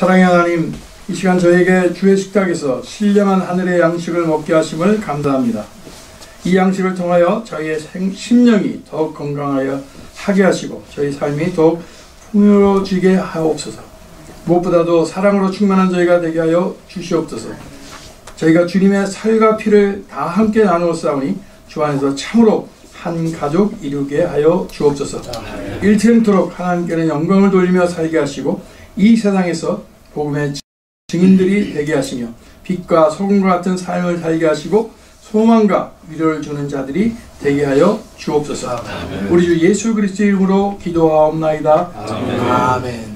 사랑의 하나님, 이 시간 저에게 주의 식탁에서 신령한 하늘의 양식을 먹게 하심을 감사합니다. 이 양식을 통하여 저희의 심령이 더욱 건강하여 하게 하시고 저희 삶이 더욱 풍요로워지게 하옵소서. 무엇보다도 사랑으로 충만한 저희가 되게 하여 주시옵소서. 저희가 주님의 살과 피를 다 함께 나누어 싸우니 주 안에서 참으로 한 가족 이루게 하여 주옵소서. 일트림토록 하나님께는 영광을 돌리며 살게 하시고 이 세상에서 복음의 증인들이 되게 하시며 빛과 소금과 같은 삶을 살게 하시고 소망과 위로를 주는 자들이 되게 하여 주옵소서. 우리 주 예수 그리스도의 이름으로 기도하옵나이다. 아멘.